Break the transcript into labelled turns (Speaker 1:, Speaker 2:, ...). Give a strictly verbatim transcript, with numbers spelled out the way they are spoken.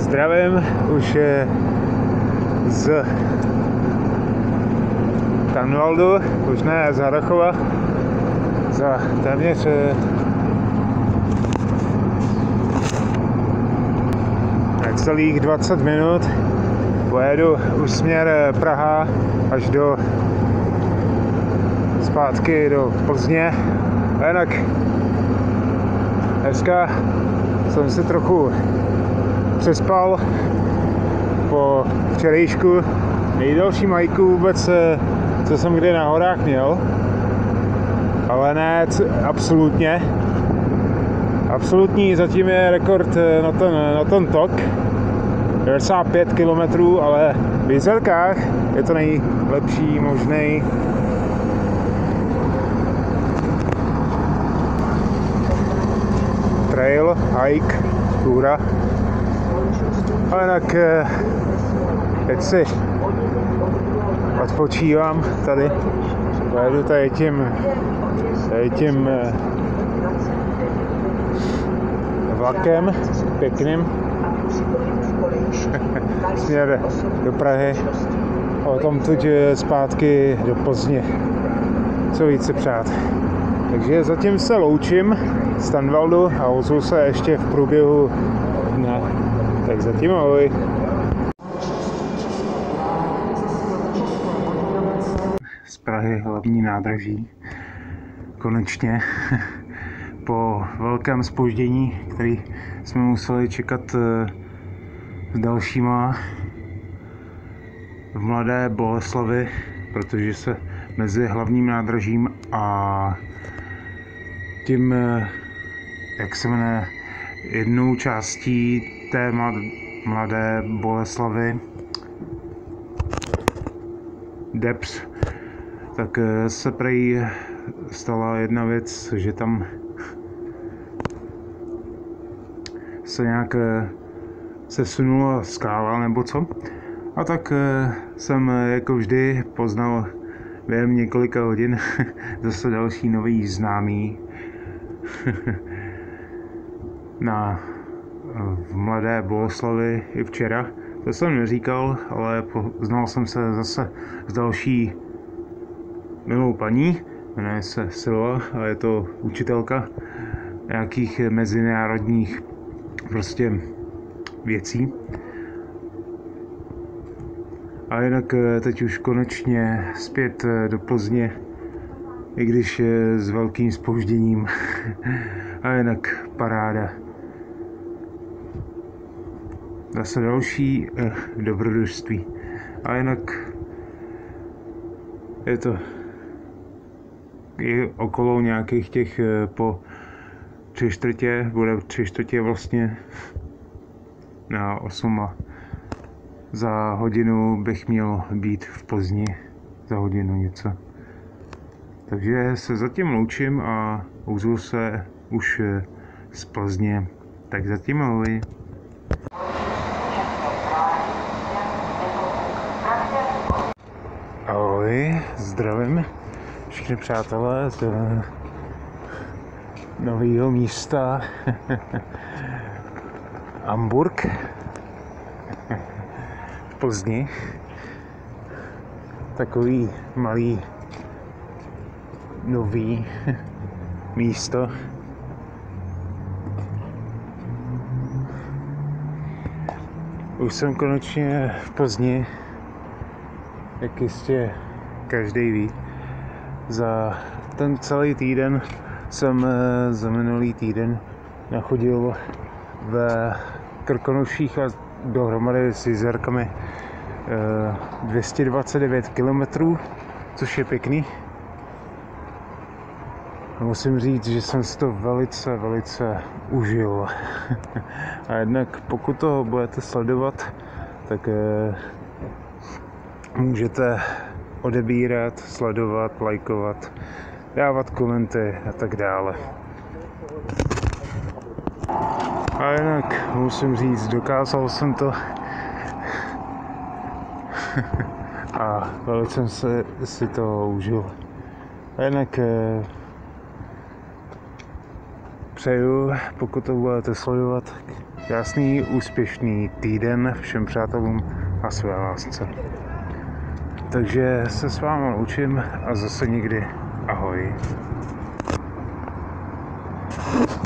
Speaker 1: Zdravím, už je z Tanvaldu, už ne z Harrachova, za téměř celých dvacet minut pojedu už směr Praha až do zpátky do Plzně. A jinak dneska jsem si trochu přespal po včerejšku. Nejdelší majku vůbec, co jsem kdy na horách měl, ale ne absolutně. Absolutní zatím je rekord na ten, na ten tok, devadesát pět kilometrů, ale v Jizerkách je to nejlepší možný trail, hike, túra. Ale jinak teď si odpočívám tady, pojedu tady tím, tady tím vlakem pěkným směr do Prahy, a tam tuď zpátky do Plzně. Co víc si přát. Takže zatím se loučím z Tanvaldu a ozvu se ještě v průběhu dne. Tak zatím ahoj. Z Prahy hlavní nádraží. Konečně. Po velkém zpoždění, který jsme museli čekat s dalšíma v Mladé Boleslavi, protože se mezi hlavním nádražím a tím, jak se jmenuje, jednou částí té Mladé Boleslavy, Debs, tak se prej stala jedna věc, že tam se nějak sesunula skála nebo co. A tak jsem jako vždy poznal během několika hodin zase další nový známý na v Mladé Boleslavi i včera. To jsem neříkal, ale poznal jsem se zase s další milou paní, jmenuje se Silva a je to učitelka nějakých mezinárodních prostě věcí. A jinak teď už konečně zpět do Plzně, i když s velkým zpožděním. A jinak paráda. Zase další eh, dobrodružství. A jinak je to je okolo nějakých těch eh, po tři čtvrtě, bude tři čtvrtě vlastně na osm a za hodinu bych měl být v Plzni, za hodinu něco. Takže se zatím loučím a ozvu se už z Plzně. Tak zatím ahoj. Ahoj, zdravím všichni přátelé z nového místa Hamburg v Plzni. Takový malý nový místo. Už jsem konečně v Plzni, jak jistě každý ví. Za ten celý týden jsem za minulý týden nachodil ve Krkonoších a dohromady s Jizerkami dvě stě dvacet devět kilometrů, což je pěkný. Musím říct, že jsem si to velice, velice užil. A jednak pokud to budete sledovat, tak můžete odebírat, sledovat, lajkovat, dávat komenty a tak dále. A jinak musím říct, dokázal jsem to a velice jsem se, si to užil. A jinak přeju, pokud to budete sledovat, krásný, úspěšný týden všem přátelům a své lásce. Takže se s vámi loučím a zase někdy ahoj.